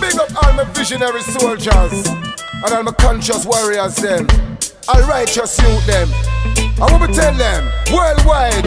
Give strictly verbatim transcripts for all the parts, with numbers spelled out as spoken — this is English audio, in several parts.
Big up all my visionary soldiers and all my conscious warriors them, all righteous youth them. I want to tell them, worldwide,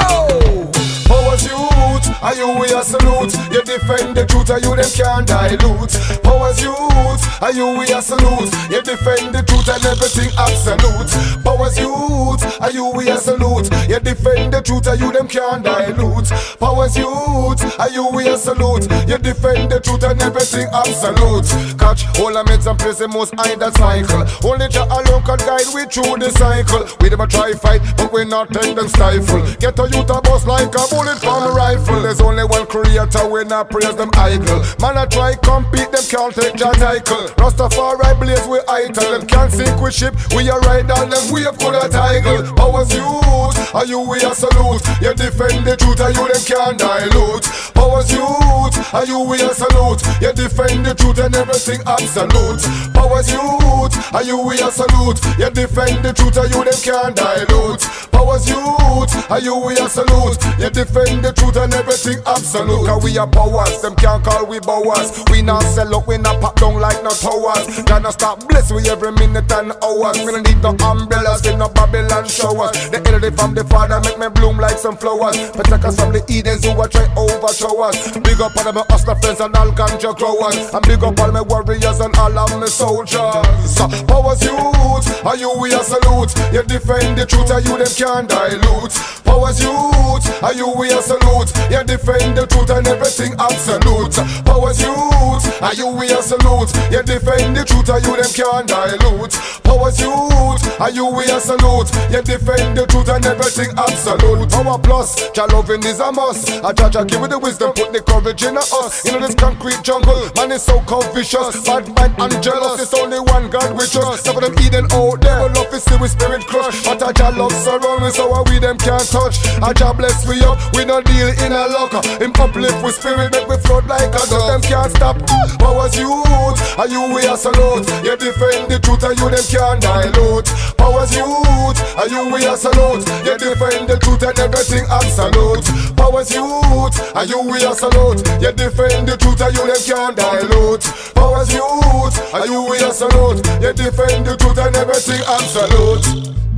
yo! Powers youth, are you we a salute? You defend the truth, are you them can't dilute? Powers youth, are you we a salute? You defend the truth and everything absolute. Powers youth, are you we a salute? You defend the truth, are you them can't dilute? Powers youth, are you we a salute? You defend the truth and everything absolute. Catch all the meds and place the most high that cycle. Only Jah alone can guide we through the cycle. We never try fight, but we not tend them stifle. Get a youth a bust like a bullet from a rifle. There's only one creator, we not praise them idol. Man I try compete, them can't take Jah title. Rastafari blaze we idle, them can't sink with ship. We are ride on them, we have put a title. Powers youth, are you we a salute? You defend the truth, are you them can't dilute? Powers youth, are you we a salute? You defend the truth and everything absolute. Powers youth, are you we a salute? You defend the truth, are you them can't dilute? Powers youth, are you we a salute? You defend the truth and everything absolute. Cause we are powers, them can't call we bowers. We not sell up, we not pop down like no towers. Gonna stop bless we every minute and hours. We don't need no umbrellas, we no Babylon showers. The energy from the Father make me bloom like some flowers. Protect us from the Edens who are try overthrow us. Big up all of my hustler friends and all ganja growers. And big up all my warriors and all of my soldiers. So, powers youth, are you we a salute? You defend the truth, are you them can't dilute? Powers youth, are you we a salute? You defend the truth and everything absolute. Powers youth, are you we a salute? You defend the truth, are you them can't dilute? Powers youth, are you we a salute? You defend the truth and everything absolute. Power plus, Jah loving is a must. A Jah Jah give me the wisdom, put the courage in us. In this concrete jungle, man is so vicious, bad mind and jealous. It's only one God we trust. Some of them Eden out there, but love is still with spirit crush. But a Jah love surround me, so we them can't touch. A Jah bless we up, we no deal in a locker. Him uplift with spirit, make we float like a dove. Them can't stop. Powers youth, are you we a salute? You defend the truth, are you them can't dilute? Powers youth, are you we a salute? You defend the truth and everything absolute. Powers youth, are you we a salute? You defend the truth, are you them can't dilute? Powers youth, are you we a salute? You defend the truth and everything absolute.